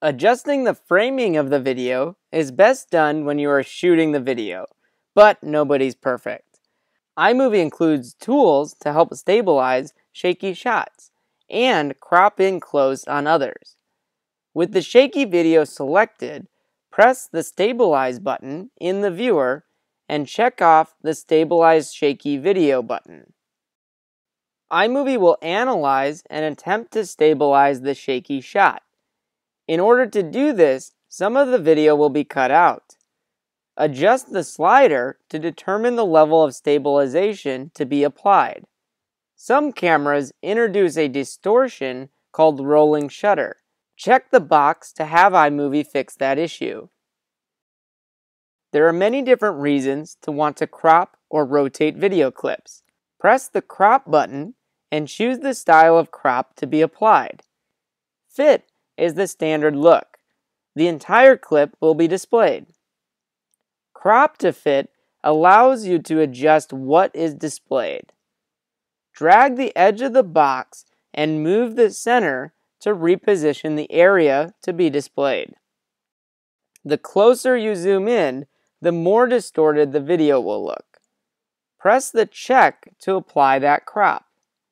Adjusting the framing of the video is best done when you are shooting the video, but nobody's perfect. iMovie includes tools to help stabilize shaky shots and crop in close on others. With the shaky video selected, press the Stabilize button in the viewer and check off the Stabilize Shaky Video button. iMovie will analyze and attempt to stabilize the shaky shot. In order to do this, some of the video will be cut out. Adjust the slider to determine the level of stabilization to be applied. Some cameras introduce a distortion called rolling shutter. Check the box to have iMovie fix that issue. There are many different reasons to want to crop or rotate video clips. Press the crop button and choose the style of crop to be applied. Fit is the standard look. The entire clip will be displayed. Crop to fit allows you to adjust what is displayed. Drag the edge of the box and move the center to reposition the area to be displayed. The closer you zoom in, the more distorted the video will look. Press the check to apply that crop.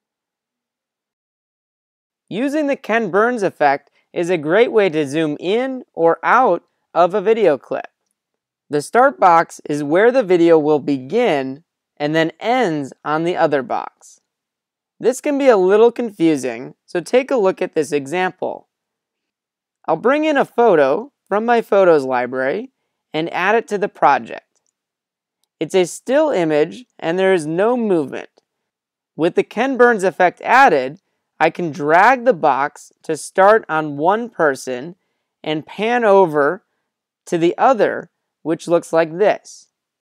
Using the Ken Burns effect is a great way to zoom in or out of a video clip. The start box is where the video will begin and then ends on the other box. This can be a little confusing, so take a look at this example. I'll bring in a photo from my photos library and add it to the project. It's a still image and there is no movement. With the Ken Burns effect added, I can drag the box to start on one person and pan over to the other, which looks like this.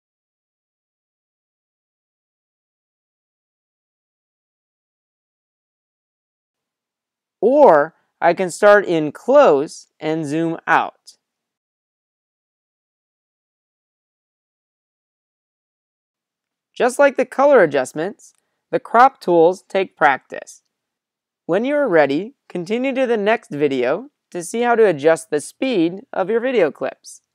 Or I can start in close and zoom out. Just like the color adjustments, the crop tools take practice. When you are ready, continue to the next video to see how to adjust the speed of your video clips.